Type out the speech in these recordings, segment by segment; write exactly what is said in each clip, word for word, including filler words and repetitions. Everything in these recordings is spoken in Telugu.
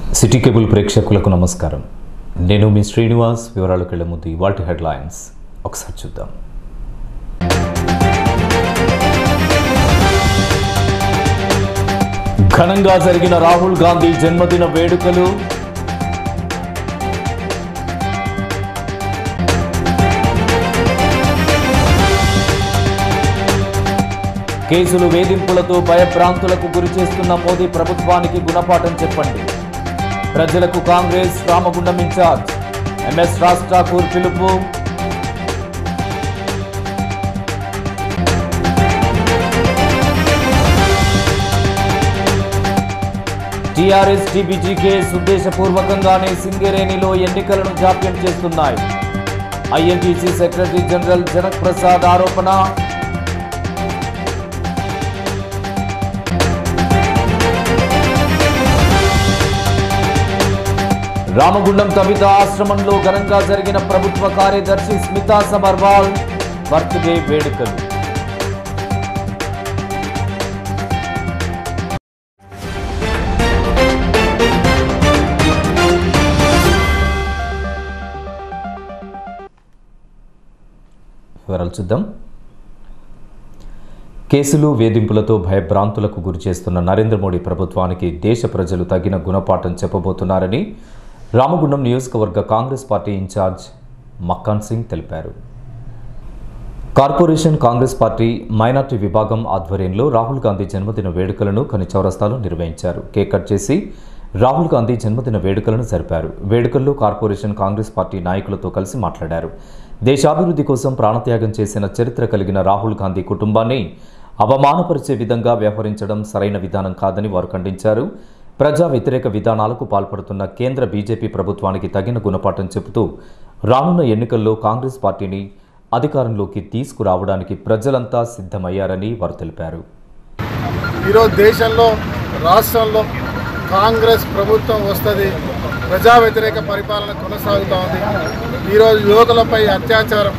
సిటీ కేబుల్ ప్రేక్షకులకు నమస్కారం. నేను మీ శ్రీనివాస్. వివరాలకు వెళ్లే ముందు ఇవాల్టి హెడ్లైన్స్ ఒకసారి చూద్దాం. ఘనంగా జరిగిన రాహుల్ గాంధీ జన్మదిన వేడుకలు. కేసులు వేధింపులతో భయభ్రాంతులకు గురి చేస్తున్న మోదీ ప్రభుత్వానికి గుణపాఠం చెప్పండి. ప్రజలకు కాంగ్రెస్ రామగుండం ఇన్ఛార్జ్ ఎంఎస్ రాజ్ ఠాకూర్ పిలుపు. టీఆర్ఎస్ టీబీజీ కేసు ఉద్దేశపూర్వకంగానే సింగరేణిలో ఎన్నికలను జాప్యం చేస్తున్నాయి. INTUC secretary general Janak Prasad ఆరోపణ. రామగుండం కవిత ఆశ్రమంలో ఘనంగా జరిగిన ప్రభుత్వ కార్యదర్శి స్మితా సబర్వాల్ బర్త్డే వేడుకలు. వివరాలు చూద్దాం. కేసులు వేధింపులతో భయభ్రాంతులకు గురి చేస్తున్న నరేంద్ర మోడీ ప్రభుత్వానికి దేశ ప్రజలు తగిన గుణపాఠం చెప్పబోతున్నారని రామగుండం నియోజకవర్గ కాంగ్రెస్ పార్టీ ఇన్ఛార్జ్ మక్కాన్ సింగ్ తెలిపారు. కార్పొరేషన్ కాంగ్రెస్ పార్టీ మైనార్టీ విభాగం ఆధ్వర్యంలో రాహుల్ గాంధీ జన్మదిన వేడుకలను కని చౌరస్తాలో నిర్వహించారు. కేక్ కట్ చేసి రాహుల్ గాంధీ జన్మదిన వేడుకలను జరిపారు. వేడుకల్లో కార్పొరేషన్ కాంగ్రెస్ పార్టీ నాయకులతో కలిసి మాట్లాడారు. దేశాభివృద్ధి కోసం ప్రాణత్యాగం చేసిన చరిత్ర కలిగిన రాహుల్ గాంధీ కుటుంబాన్ని అవమానపరిచే విధంగా వ్యవహరించడం సరైన విధానం కాదని వారు ఖండించారు. ప్రజా వ్యతిరేక విధానాలకు పాల్పడుతున్న కేంద్ర బీజేపీ ప్రభుత్వానికి తగిన గుణపాఠం చెబుతూ రానున్న ఎన్నికల్లో కాంగ్రెస్ పార్టీని అధికారంలోకి తీసుకురావడానికి ప్రజలంతా సిద్ధమయ్యారని వారు తెలిపారు. ఈరోజు దేశంలో రాష్ట్రంలో కాంగ్రెస్ ప్రభుత్వం వస్తుంది, ప్రజా వ్యతిరేక పరిపాలన కొనసాగుతూ ఉంది. ఈరోజు యువకులపై అత్యాచారం,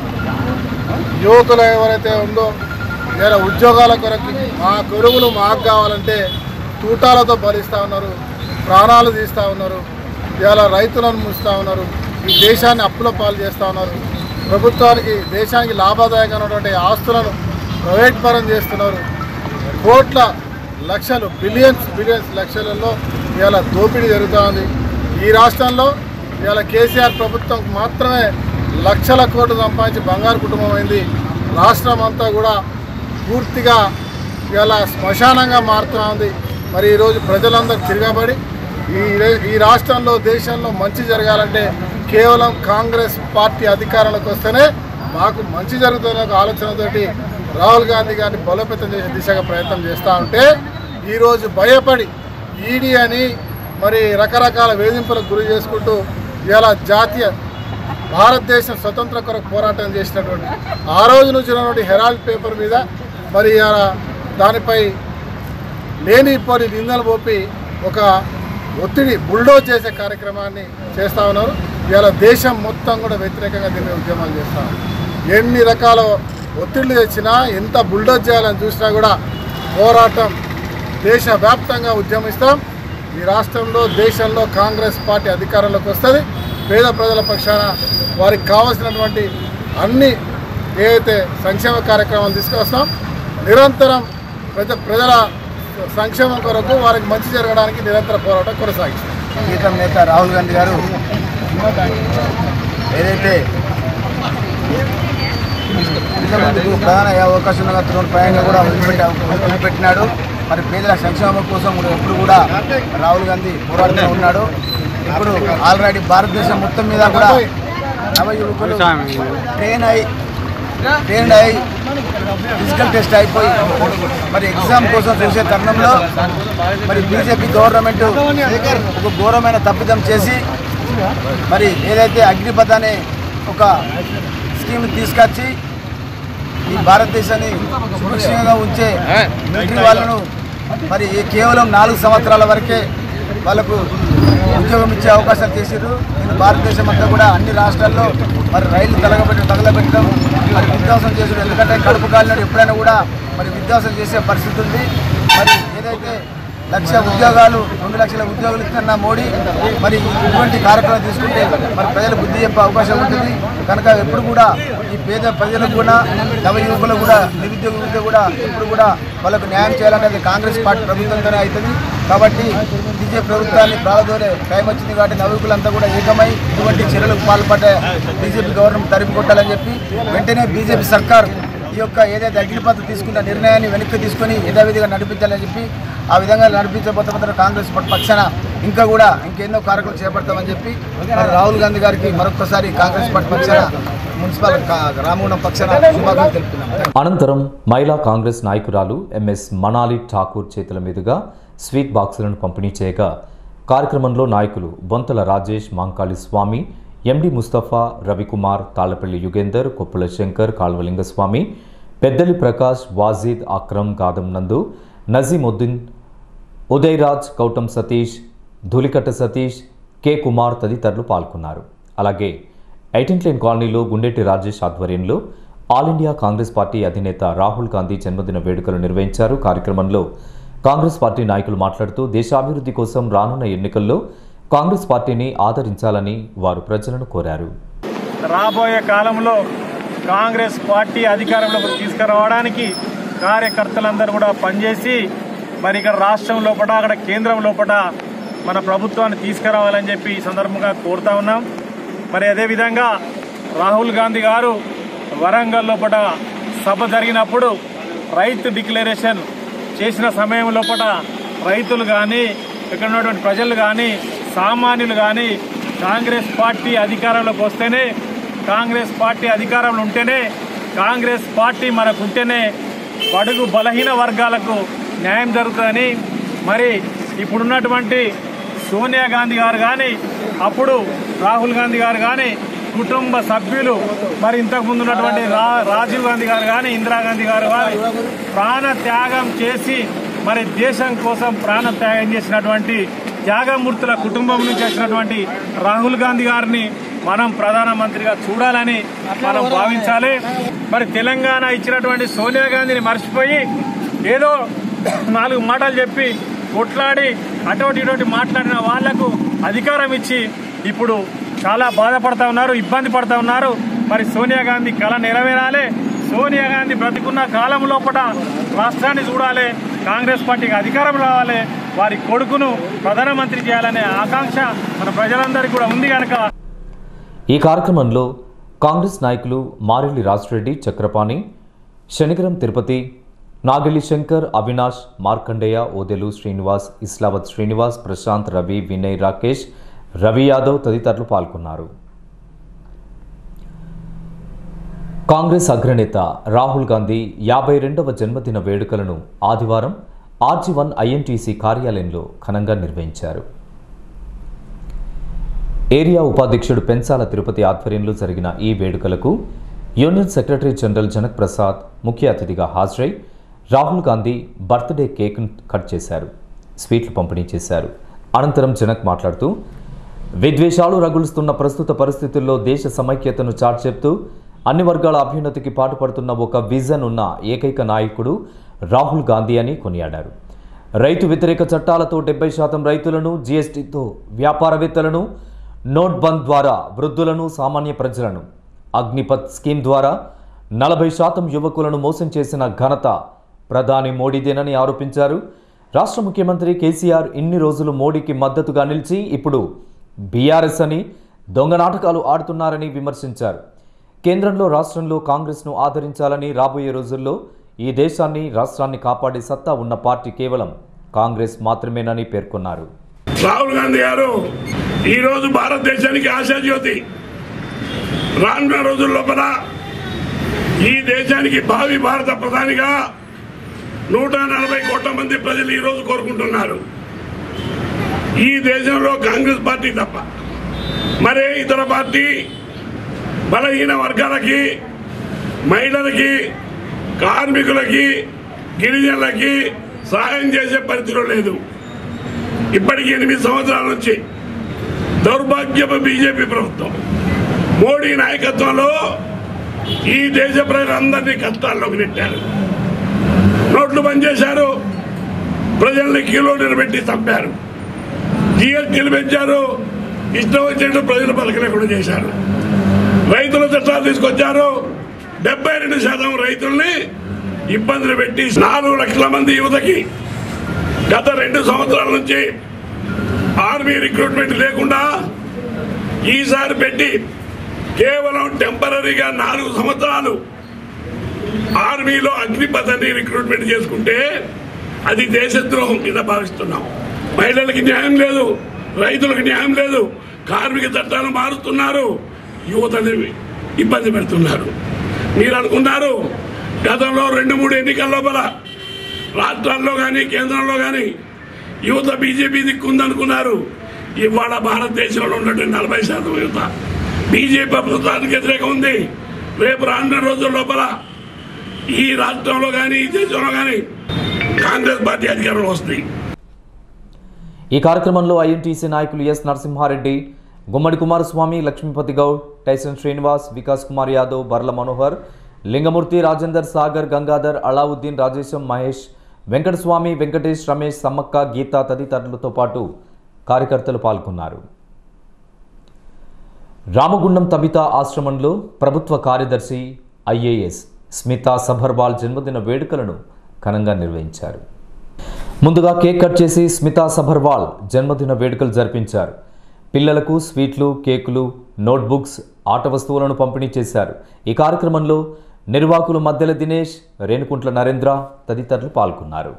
యువకులు ఎవరైతే ఉందో ఇలా ఉద్యోగాల కొరకు మా కొడుకులు మాకు కావాలంటే తూటాలతో బలిస్తూ ఉన్నారు, ప్రాణాలు తీస్తూ ఉన్నారు, ఇలా రైతులను ముంచుతూ ఉన్నారు, ఈ దేశాన్ని అప్పుల పాలు చేస్తూ ఉన్నారు. ప్రభుత్వానికి దేశానికి లాభదాయకమైనటువంటి ఆస్తులను ప్రైవేట్ పరం చేస్తున్నారు. కోట్ల లక్షలు బిలియన్స్ బిలియన్స్ లక్షలలో ఇలా దోపిడీ జరుగుతూ ఉంది. ఈ రాష్ట్రంలో ఇలా కేసీఆర్ ప్రభుత్వం మాత్రమే లక్షల కోట్లు సంపాదించి బంగారు కుటుంబం అయింది. రాష్ట్రం అంతా కూడా పూర్తిగా ఇలా శ్మశానంగా మారుతూ ఉంది. మరి ఈరోజు ప్రజలందరూ తిరగబడి ఈ ఈ రాష్ట్రంలో దేశంలో మంచి జరగాలంటే కేవలం కాంగ్రెస్ పార్టీ అధికారంలోకి వస్తేనే మాకు మంచి జరుగుతున్న ఆలోచనతోటి రాహుల్ గాంధీ గారిని బలోపేతం చేసే దిశగా ప్రయత్నం చేస్తూ ఉంటే ఈరోజు భయపడి ఈడీ అని మరి రకరకాల వేధింపులకు గురి చేసుకుంటూ ఇలా జాతీయ భారతదేశం స్వతంత్ర కొరకు పోరాటం చేసినటువంటి ఆ రోజు నుంచి ఉన్నటువంటి హెరాల్డ్ పేపర్ మీద మరి దానిపై లేని పోని నిందలు పోపి ఒక ఒత్తిడి బుల్డోజ్ చేసే కార్యక్రమాన్ని చేస్తూ ఉన్నారు. ఇలా దేశం మొత్తం కూడా వ్యతిరేకంగా దీన్ని ఉద్యమాలు చేస్తూ ఉన్నారు. ఎన్ని రకాల ఒత్తిళ్లు తెచ్చినా, ఎంత బుల్డోజ్ చేయాలని చూసినా కూడా పోరాటం దేశవ్యాప్తంగా ఉద్యమిస్తాం. ఈ రాష్ట్రంలో దేశంలో కాంగ్రెస్ పార్టీ అధికారంలోకి వస్తుంది. పేద ప్రజల పక్షాన వారికి కావాల్సినటువంటి అన్ని ఏవైతే సంక్షేమ కార్యక్రమాలు తీసుకొస్తాం, నిరంతరం ప్రజ ప్రజల సంక్షేమం కొరకు వారికి మంచి జరగడానికి నిరంతర పోరాటం కొనసాగిస్తారు. ప్రీతం నేత రాహుల్ గాంధీ గారు ఏదైతే ఇంతకుముందుకు ప్రధాన అవకాశం ఉన్న తృణప్రాయంగా కూడా వదిలిపెట్టి వదిలిపెట్టినాడు. మరి పేదల సంక్షేమం కోసం ఎప్పుడు కూడా రాహుల్ గాంధీ పోరాడుతూ ఉన్నాడు. ఇప్పుడు ఆల్రెడీ భారతదేశం మొత్తం మీద కూడా నవ యువకులు ట్రైన్ అయి ట్రైన్ అయి ఫిజికల్ టెస్ట్ అయిపోయి మరి ఎగ్జామ్ కోసం చూసే తరుణంలో మరి బీజేపీ గవర్నమెంట్ ఒక ఘోరమైన తప్పిదం చేసి మరి ఏదైతే అగ్నిపథ్ అనే ఒక స్కీమ్ తీసుకొచ్చి ఈ భారతదేశాన్ని సురక్షితంగా ఉంచే మిలిటరీ వాళ్ళను మరి కేవలం నాలుగు సంవత్సరాల వరకే వాళ్ళకు ఉద్యోగం ఇచ్చే అవకాశాలు చేశారు. నేను భారతదేశం అంతా కూడా అన్ని రాష్ట్రాల్లో మరి రైలు తగలబెట్టి తగలబెట్టడం మరి విధ్వంసం చేశారు. ఎందుకంటే కడుపు కాలినాడు ఎప్పుడైనా కూడా మరి విధ్వంసం చేసే పరిస్థితి ఉంది. మరి ఏదైతే లక్ష ఉద్యోగాలు రెండు లక్షల ఉద్యోగాలు ఇస్తున్న మోడీ మరి ఇటువంటి కార్యక్రమాలు తీసుకుంటే మరి ప్రజలు బుద్ధి చెప్పే అవకాశం ఉంటుంది. కనుక ఎప్పుడు కూడా ఈ పేద ప్రజలకు కూడా నవ యువకులకు కూడా నిరుద్యోగ యువత కూడా ఎప్పుడు కూడా వాళ్ళకు న్యాయం చేయాలనేది కాంగ్రెస్ పార్టీ ప్రభుత్వంతోనే అవుతుంది. కాబట్టి బీజేపీ ప్రభుత్వాన్ని ప్రారంభంలోనే టైం వచ్చింది కాబట్టి నవయువకులంతా కూడా ఏకమై ఇటువంటి చర్యలకు పాల్పడే బీజేపీ గవర్నమెంట్ తరిమి కొట్టాలని చెప్పి వెంటనే బీజేపీ సర్కార్ ఈ యొక్క ఏదైతే అగ్నిపథ్ తీసుకున్న నిర్ణయాన్ని వెనక్కి తీసుకొని యథావిధిగా నడిపించాలని చెప్పి ఆ విధంగా నడిపించబోతున్న కాంగ్రెస్ పక్షాన ఇంకా కూడా ఇంకెన్నో కార్యక్రమాలు చేపడతామని చెప్పి రాహుల్ గాంధీ గారికి మరొకసారి కాంగ్రెస్ పార్టీ పక్షాన మున్సిపల్ రామగుండం పక్షాన శుభాకాంక్షలు తెలుపుతున్నాం. అనంతరం మహిళా కాంగ్రెస్ నాయకురాలు ఎంఎస్ మనాలి ఠాకూర్ చేతుల మీదుగా స్వీట్ బాక్సులను పంపిణీ చేయగా కార్యక్రమంలో నాయకులు బొంతల రాజేష్, మాంకాళి స్వామి, ఎండి ముస్తఫా, రవికుమార్, తాళ్లపల్లి యుగేందర్, కొప్పుల శంకర్, కాల్వలింగస్వామి, పెద్దలి ప్రకాష్, వాజీద్, అక్రమ్, గాదం నందు, నజీముద్దీన్, ఉదయరాజ్, కౌటం సతీష్, ధూలికట్ట సతీష్, కె కుమార్ తదితరులు పాల్గొన్నారు. అలాగే ఎయిటీన్ లైన్ కాలనీలో గుండెటి రాజేష్ ఆధ్వర్యంలో ఆల్ ఇండియా కాంగ్రెస్ పార్టీ అధినేత రాహుల్ గాంధీ జన్మదిన వేడుకలు నిర్వహించారు. కార్యక్రమంలో కాంగ్రెస్ పార్టీ నాయకులు మాట్లాడుతూ దేశాభివృద్ధి కోసం రానున్న ఎన్నికల్లో కాంగ్రెస్ పార్టీని ఆదరించాలని వారు ప్రజలను కోరారు. రాబోయే కాలంలో కాంగ్రెస్ పార్టీ అధికారంలోకి తీసుకురావడానికి కార్యకర్తలందరూ కూడా పనిచేసి మరి ఇక్కడ రాష్ట్రం లోపల అక్కడ కేంద్రం లోపల మన ప్రభుత్వాన్ని తీసుకురావాలని చెప్పి ఈ సందర్భంగా కోరుతా ఉన్నాం. మరి అదేవిధంగా రాహుల్ గాంధీ గారు వరంగల్ లోపల సభ జరిగినప్పుడు రైతు డిక్లరేషన్ చేసిన సమయం లోపల రైతులు కానీ ఇక్కడ ఉన్నటువంటి ప్రజలు కానీ సామాన్యులు కానీ కాంగ్రెస్ పార్టీ అధికారంలోకి వస్తేనే, కాంగ్రెస్ పార్టీ అధికారంలో ఉంటేనే, కాంగ్రెస్ పార్టీ మనకు ఉంటేనే బడుగు బలహీన వర్గాలకు న్యాయం జరుగుతుందని, మరి ఇప్పుడున్నటువంటి సోనియా గాంధీ గారు కానీ అప్పుడు రాహుల్ గాంధీ గారు కానీ కుటుంబ సభ్యులు మరి ఇంతకుముందు ఉన్నటువంటి రా రాజీవ్ గాంధీ గారు కానీ ఇందిరాగాంధీ గారు కానీ ప్రాణ త్యాగం చేసి మరి దేశం కోసం ప్రాణ త్యాగం చేసినటువంటి త్యాగమూర్తుల కుటుంబం నుంచి వచ్చినటువంటి రాహుల్ గాంధీ గారిని మనం ప్రధానమంత్రిగా చూడాలని మనం భావించాలి. మరి తెలంగాణ ఇచ్చినటువంటి సోనియా గాంధీని మర్చిపోయి ఏదో నాలుగు మాటలు చెప్పి కొట్లాడి అటువంటి ఇటువంటి మాట్లాడిన వాళ్లకు అధికారం ఇచ్చి ఇప్పుడు చాలా బాధపడతా ఉన్నారు, ఇబ్బంది పడతా ఉన్నారు. మరి సోనియా గాంధీ కళ నెరవేరాలి. సోనియా గాంధీ బ్రతికున్న కాలం లోపల రాష్ట్రాన్ని చూడాలి, కాంగ్రెస్ పార్టీకి అధికారం రావాలి, వారి కొడుకును ప్రధానమంత్రి చేయాలనే ఆకాంక్ష మన ప్రజలందరికీ కూడా ఉంది కనుక ఈ కార్యక్రమంలో కాంగ్రెస్ నాయకులు మారెల్లి రాజరెడ్డి, చక్రపాణి, శనిగరం తిరుపతి, నాగెల్లి శంకర్, అవినాష్, మార్కండేయ, ఓదెలు శ్రీనివాస్, ఇస్లావత్ శ్రీనివాస్, ప్రశాంత్, రవి, వినయ్, రాకేష్, రవి యాదవ్ తదితరులు పాల్గొన్నారు. కాంగ్రెస్ అగ్రనేత రాహుల్ గాంధీ యాభై రెండవ జన్మదిన వేడుకలను ఆదివారం ఆర్జీ వన్ ఐఎన్టీసీ కార్యాలయంలో ఘనంగా నిర్వహించారు. ఏరియా ఉపాధ్యక్షుడు పెంచాల తిరుపతి ఆధ్వర్యంలో జరిగిన ఈ వేడుకలకు union secretary general Janak Prasad ముఖ్య అతిథిగా హాజరై రాహుల్ గాంధీ బర్త్డే కేక్ను కట్ చేశారు, స్వీట్లు పంపిణీ చేశారు. అనంతరం జనక్ మాట్లాడుతూ విద్వేషాలు రగులుస్తున్న ప్రస్తుత పరిస్థితుల్లో దేశ సమైక్యతను చాటి చెప్తూ అన్ని వర్గాల అభ్యున్నతికి పాటుపడుతున్న ఒక విజన్ ఉన్న ఏకైక నాయకుడు రాహుల్ గాంధీ అని కొనియాడారు. రైతు వ్యతిరేక చట్టాలతో డెబ్బై శాతం రైతులను, జీఎస్టీతో వ్యాపారవేత్తలను, నోట్ బంద్ ద్వారా వృద్ధులను, సామాన్య ప్రజలను, అగ్నిపథ్ స్కీమ్ ద్వారా నలభై శాతం యువకులను మోసం చేసిన ఘనత ప్రధాని మోడీదేనని ఆరోపించారు. రాష్ట్ర ముఖ్యమంత్రి కేసీఆర్ ఇన్ని రోజులు మోడీకి మద్దతుగా నిలిచి ఇప్పుడు బీఆర్ఎస్ అని దొంగ నాటకాలు ఆడుతున్నారని విమర్శించారు. కేంద్రంలో రాష్ట్రంలో కాంగ్రెస్ను ఆదరించాలని, రాబోయే రోజుల్లో ఈ దేశాన్ని రాష్ట్రాన్ని కాపాడే సత్తా ఉన్న పార్టీ కేవలం కాంగ్రెస్ మాత్రమేనని పేర్కొన్నారు. రాహుల్ గాంధీ గారు ఈరోజు భారతదేశానికి ఆశాజ్యోతి. రానున్న రోజుల లోపల ఈ దేశానికి భావి భారత ప్రధానిగా నూట నలభై కోట్ల మంది ప్రజలు ఈరోజు కోరుకుంటున్నారు. ఈ దేశంలో కాంగ్రెస్ పార్టీ తప్ప మరే ఇతర పార్టీ బలహీన వర్గాలకి, మహిళలకి, కార్మికులకి, గిరిజనులకి సహాయం చేసే పరిస్థితిలో లేదు. ఇప్పటికి ఎనిమిది సంవత్సరాల నుంచి దౌర్భాగ్యపు బీజేపీ ప్రభుత్వం మోడీ నాయకత్వంలో ఈ దేశ ప్రజలందరినీ కష్టాల్లోకి నెట్టారు. నోట్లు బంద్ చేశారు, ప్రజల్ని కిలోమీటర్ పెట్టి చంపారు. జిఎస్టీలు పెంచారు, ఇష్టం వచ్చినట్టు ప్రజలు పలకలేకుండా చేశారు. రైతుల చట్టాలు తీసుకొచ్చారు. డెబ్బై రెండు శాతం రైతుల్ని ఇబ్బందులు పెట్టి నాలుగు లక్షల మంది యువతకి గత రెండు సంవత్సరాల నుంచి ఆర్మీ రిక్రూట్మెంట్ లేకుండా ఈసారి పెట్టి కేవలం టెంపరీగా నాలుగు సంవత్సరాలు ఆర్మీలో అగ్నిపథాన్ని రిక్రూట్మెంట్ చేసుకుంటే అది దేశద్రోహం కింద భావిస్తున్నాం. మహిళలకి న్యాయం లేదు, రైతులకు న్యాయం లేదు, కార్మిక చట్టాలు మారుతున్నారు, యువతని ఇబ్బంది పెడుతున్నారు. మీరు అనుకున్నారు గతంలో రెండు మూడు ఎన్నికల లోపల రాష్ట్రాల్లో కానీ కేంద్రంలో కానీ యువత బీజేపీ దిక్కుందనుకున్నారు. ఇవాళ భారతదేశంలో ఉన్నటువంటి నలభై శాతం యువత బీజేపీ ప్రభుత్వానికి వ్యతిరేకం ఉంది. రేపు రానున్న రోజుల లోపల ఈ రాష్ట్రంలో కానీ ఈ దేశంలో కానీ కాంగ్రెస్ పార్టీ అధికారంలో వస్తుంది. ఈ కార్యక్రమంలో ఐఎన్టీసీ నాయకులు ఎస్ నరసింహారెడ్డి, గుమ్మడి కుమారస్వామి, లక్ష్మీపతి గౌడ్, టైసన్ శ్రీనివాస్, వికాస్ కుమార్ యాదవ్, బర్ల మనోహర్, లింగమూర్తి, రాజేందర్, సాగర్, గంగాధర్, అలావుద్దీన్, రాజేశం, మహేష్, వెంకటస్వామి, వెంకటేష్, రమేష్, సమ్మక్క, గీత తదితరులతో పాటు కార్యకర్తలు పాల్గొన్నారు. రామగుండం తబిత ఆశ్రమంలో ప్రభుత్వ కార్యదర్శి ఐఏఎస్ స్మితా సభర్వాల్ జన్మదిన వేడుకలను ఘనంగా నిర్వహించారు. ముందుగా కేక్ కట్ చేసి స్మితా సభర్వాల్ జన్మదిన వేడుకలు జరిపించారు. పిల్లలకు స్వీట్లు, కేకులు, నోట్బుక్స్, ఆట వస్తువులను పంపిణీ చేశారు. ఈ కార్యక్రమంలో నిర్వాహకులు మద్దెల దినేష్, రేణుకుంట్ల నరేంద్ర తదితరులు పాల్గొన్నారు.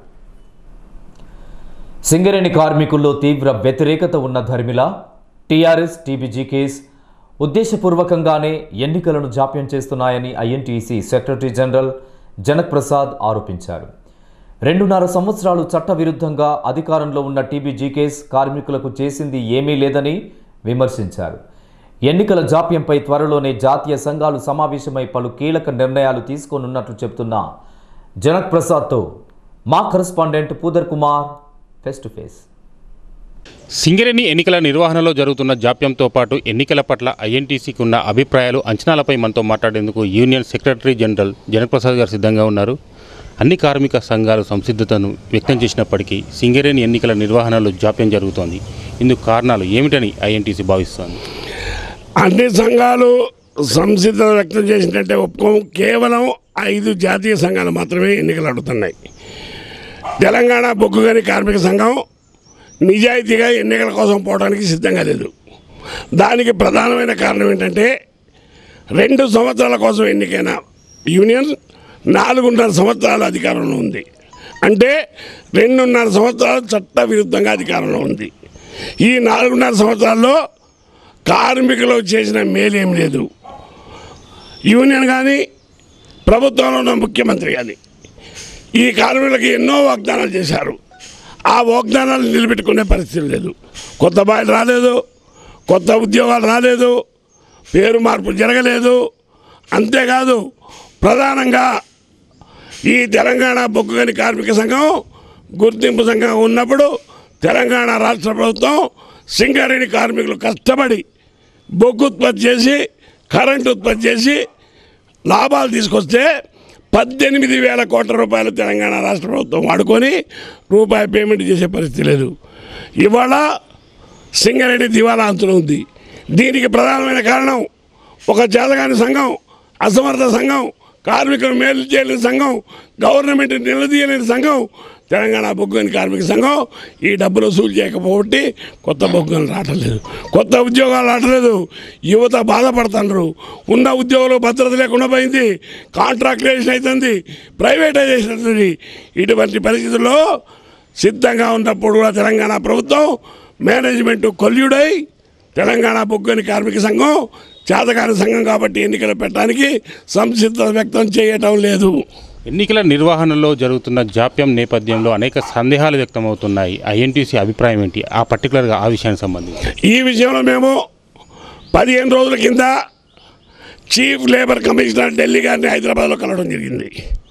సింగరేణి కార్మికుల్లో తీవ్ర వ్యతిరేకత ఉన్న ధర్మిల, టీఆర్ఎస్, టీబీజీకేస్ ఉద్దేశపూర్వకంగానే ఎన్నికలను జాప్యం చేస్తున్నాయని INTUC secretary general Janak Prasad ఆరోపించారు. రెండున్నర సంవత్సరాలు చట్టవిరుద్ధంగా అధికారంలో ఉన్న టీబీజీకేస్ కార్మికులకు చేసింది ఏమీ లేదని విమర్శించారు. ఎన్నికల జాప్యంపై త్వరలోనే జాతీయ సంఘాలు సమావేశమై పలు కీలక నిర్ణయాలు తీసుకోనున్నట్లు చెబుతున్న జనక్ ప్రసాద్తో మా correspondent Pudar Kumar face to face. Singareni ఎన్నికల నిర్వహణలో జరుగుతున్న జాప్యంతో పాటు ఎన్నికల పట్ల ఐఎన్టీసీకి ఉన్న అభిప్రాయాలు, అంచనాలపై మనతో మాట్లాడేందుకు union secretary general Janak Prasad గారు సిద్ధంగా ఉన్నారు. అన్ని కార్మిక సంఘాలు సంసిద్ధతను వ్యక్తం చేసినప్పటికీ సింగరేణి ఎన్నికల నిర్వహణలో జాప్యం జరుగుతోంది. ఇందుకు కారణాలు ఏమిటని ఐఎన్టీసీ భావిస్తోంది? అన్ని సంఘాలు సంసిద్ధత వ్యక్తం చేసినట్టే ఒప్పుకోం. కేవలం ఐదు జాతీయ సంఘాలు మాత్రమే ఎన్నికలు అడుగుతున్నాయి. తెలంగాణ బొగ్గు గని కార్మిక సంఘం నిజాయితీగా ఎన్నికల కోసం పోవడానికి సిద్ధంగా లేదు. దానికి ప్రధానమైన కారణం ఏంటంటే రెండు సంవత్సరాల కోసం ఎన్నికైన యూనియన్ నాలుగున్నర సంవత్సరాల అధికారంలో ఉంది. అంటే రెండున్నర సంవత్సరాలు చట్ట విరుద్ధంగా అధికారంలో ఉంది. ఈ నాలుగున్నర సంవత్సరాల్లో కార్మికులు చేసిన మేలేం లేదు. యూనియన్ కానీ ప్రభుత్వంలో ఉన్న ముఖ్యమంత్రి కానీ ఈ కార్మికులకి ఎన్నో వాగ్దానాలు చేశారు. ఆ వాగ్దానాలు నిలబెట్టుకునే పరిస్థితి లేదు. కొత్త బాయిలు రాలేదు, కొత్త ఉద్యోగాలు రాలేదు, పేరు మార్పు జరగలేదు. అంతేకాదు ప్రధానంగా ఈ తెలంగాణ బొగ్గు గని కార్మిక సంఘం గుర్తింపు సంఘం ఉన్నప్పుడు తెలంగాణ రాష్ట్ర ప్రభుత్వం సింగరేణి కార్మికులు కష్టపడి బొగ్గు ఉత్పత్తి చేసి కరెంటు ఉత్పత్తి చేసి లాభాలు తీసుకొస్తే పద్దెనిమిది వేల కోట్ల రూపాయలు తెలంగాణ రాష్ట్ర ప్రభుత్వం వాడుకొని రూపాయి పేమెంట్ చేసే పరిస్థితి లేదు. ఇవాళ సింగరేణి దివాలా అంతులో ఉంది. దీనికి ప్రధానమైన కారణం ఒక చేతగాని సంఘం, అసమర్థ సంఘం, కార్మికులు మేలు చేయలేని సంఘం, గవర్నమెంట్ నిలదీయలేని సంఘం తెలంగాణ బొగ్గు గని కార్మిక సంఘం. ఈ డబ్బులు వసూలు చేయకపోబట్టి కొత్త బొగ్గు గనులు రావట్లేదు, కొత్త ఉద్యోగాలు రావట్లేదు. యువత బాధపడుతున్నారు. ఉన్న ఉద్యోగాలు భద్రత లేకుండా పోయింది, కాంట్రాక్టైజేషన్ అవుతుంది, ప్రైవేటైజేషన్ అవుతుంది. ఇటువంటి పరిస్థితుల్లో సిద్ధంగా ఉన్నప్పుడు కూడా తెలంగాణ ప్రభుత్వం మేనేజ్మెంట్ కొల్యుడై తెలంగాణ బొగ్గు గని కార్మిక సంఘం చేతకాని సంఘం కాబట్టి ఎన్నికలు పెట్టడానికి సంసిద్ధత వ్యక్తం చేయటం లేదు. ఎన్నికల నిర్వహణలో జరుగుతున్న జాప్యం నేపథ్యంలో అనేక సందేహాలు వ్యక్తమవుతున్నాయి. ఐఎన్టీసీ అభిప్రాయం ఏంటి ఆ పర్టికులర్గా ఆ విషయానికి సంబంధించి? ఈ విషయంలో మేము పదిహేను రోజుల కింద చీఫ్ లేబర్ కమిషనర్ ఢిల్లీ గారిని హైదరాబాద్లో కలవడం జరిగింది.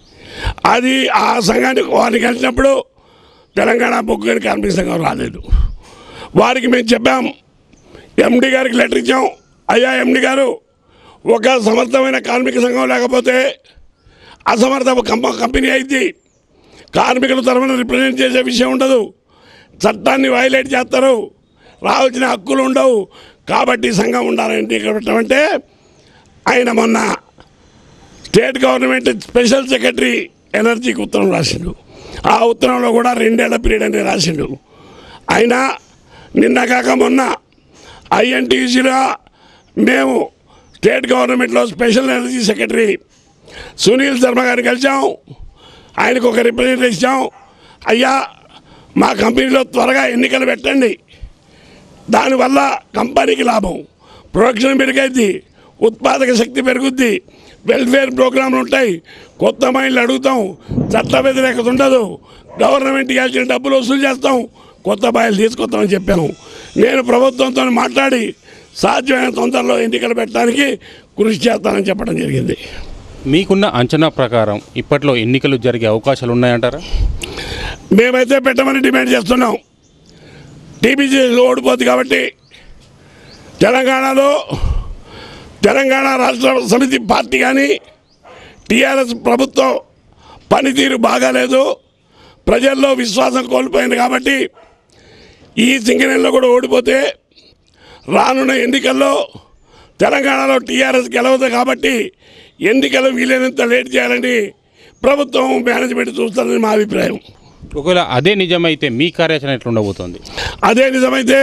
అది ఆ సంఘానికి వారిని కలిసినప్పుడు తెలంగాణ బొగ్గు గని కార్మిక సంఘం రాలేదు. వారికి మేము చెప్పాం, ఎండి గారికి లెటర్ ఇచ్చాం. అయ్యా ఎండి గారు, ఒక సమర్థమైన కార్మిక సంఘం లేకపోతే అసమర్థ కంపెనీ అయింది. కార్మికుల తరఫున రిప్రజెంట్ చేసే విషయం ఉండదు, చట్టాన్ని వైలేట్ చేస్తారు, రావాల్సిన హక్కులు ఉండవు. కాబట్టి సంఘం ఉండాలంటే పెట్టమంటే ఆయన మొన్న స్టేట్ గవర్నమెంట్ స్పెషల్ సెక్రటరీ ఎనర్జీకి ఉత్తరం రాసిండు. ఆ ఉత్తరంలో కూడా రెండేళ్ల పీరియడ్ అని రాసిండు. ఆయన నిన్న కాక మొన్న ఐఎన్టీసీలో మేము స్టేట్ గవర్నమెంట్లో special energy secretary Sunil Sharma గారిని కలిసాం. ఆయనకు ఒక రిప్రజెంటేషన్ ఇచ్చాం. అయ్యా మా కంపెనీలో త్వరగా ఎన్నికలు పెట్టండి, దానివల్ల కంపెనీకి లాభం, ప్రొడక్షన్ పెరిగైద్ది, ఉత్పాదక శక్తి పెరుగుద్ది, వెల్ఫేర్ ప్రోగ్రాంలు ఉంటాయి, కొత్త మైండ్లు అడుగుతాం, చట్ట వ్యతిరేకత ఉండదు, గవర్నమెంట్ ఇవ్వాల్సిన డబ్బులు వసూలు చేస్తాం, కొత్త బాయిలు తీసుకొస్తామని చెప్పాము. నేను ప్రభుత్వంతో మాట్లాడి సాధ్యమైన తొందరలో ఎన్నికలు పెట్టడానికి కృషి చేస్తానని చెప్పడం జరిగింది. మీకున్న అంచనా ప్రకారం ఇప్పట్లో ఎన్నికలు జరిగే అవకాశాలు ఉన్నాయంటారా? మేమైతే పెట్టమని డిమాండ్ చేస్తున్నాం. టీబీజీ ఓడిపోద్ది కాబట్టి తెలంగాణలో తెలంగాణ రాష్ట్ర సమితి పార్టీ కానీ టీఆర్ఎస్ ప్రభుత్వం పనితీరు బాగాలేదు, ప్రజల్లో విశ్వాసం కోల్పోయింది. కాబట్టి ఈ సింగరేణిలో కూడా ఓడిపోతే రానున్న ఎన్నికల్లో తెలంగాణలో టీఆర్ఎస్ గెలవదు. కాబట్టి ఎన్నికలు వీలైనంత లేట్ చేయాలని ప్రభుత్వం మేనేజ్మెంట్ చూస్తుందని మా అభిప్రాయం. ఒకవేళ అదే నిజమైతే మీ కార్యాచరణ ఎట్లా ఉండబోతోంది? అదే నిజమైతే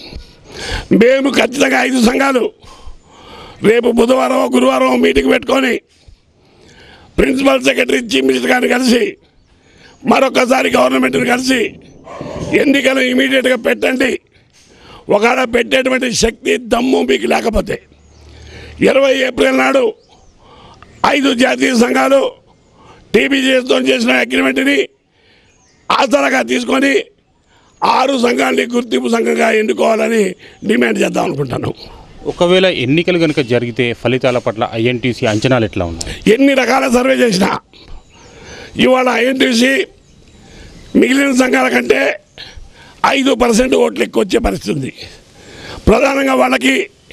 మేము ఖచ్చితంగా ఐదు సంఘాలు రేపు బుధవారం గురువారం మీటింగ్ పెట్టుకొని ప్రిన్సిపల్ సెక్రటరీ చీఫ్ మినిస్టర్ గారిని కలిసి మరొకసారి గవర్నమెంట్ని కలిసి ఎన్నికలు ఇమీడియట్గా పెట్టండి, ఒకవేళ పెట్టేటువంటి శక్తి దమ్ము మీకు లేకపోతే ఇరవై ఏప్రిల్ నాడు ఐదు జాతీయ సంఘాలు టీబీజీఎస్తో చేసిన అగ్రిమెంట్ని ఆసరాగా తీసుకొని ఆరు సంఘాలని గుర్తింపు సంఘంగా ఎన్నుకోవాలని డిమాండ్ చేద్దాం అనుకుంటాను. ఒకవేళ ఎన్నికలు కనుక జరిగితే ఫలితాల పట్ల ఐఎన్టీసీ అంచనాలు ఎట్లా ఉన్నాయి? ఎన్ని రకాల సర్వే చేసినా ఇవాళ ఐఎన్టీసీ మిగిలిన సంఘాల కంటే ఐదు పర్సెంట్ ఓట్లు ఎక్కువ వచ్చే పరిస్థితి ఉంది. ప్రధానంగా వాళ్ళకి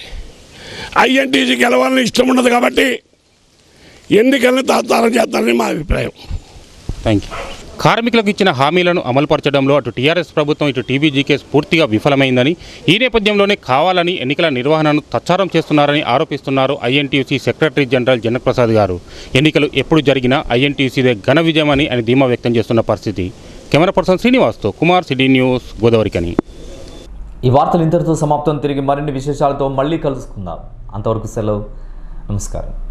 ఐఎన్టీసీ గెలవాలని ఇష్టం ఉండదు కాబట్టి ఎన్నికలను తాత్సారం చేస్తారని మా అభిప్రాయం. Thank you. కార్మికులకు ఇచ్చిన హామీలను అమలుపరచడంలో అటు టీఆర్ఎస్ ప్రభుత్వం ఇటు టీబీజీకే పూర్తిగా విఫలమైందని, ఈ నేపథ్యంలోనే కావాలని ఎన్నికల నిర్వహణను తచ్చారం చేస్తున్నారని ఆరోపిస్తున్నారు INTUC secretary general Janak Prasad గారు. ఎన్నికలు ఎప్పుడు జరిగినా ఐఎన్టీయూసీదే ఘన విజయమని ఆయన ధీమా వ్యక్తం చేస్తున్న పరిస్థితి. కెమెరా పర్సన్ శ్రీనివాస్తో కుమార్, సిటీ న్యూస్, గోదావరికని. ఈ వార్తలు ఇంతటితో సమాప్తం. తిరిగి మరిన్ని విశేషాలతో మళ్ళీ కలుసుకుందాం. అంతవరకు సెలవు. నమస్కారం.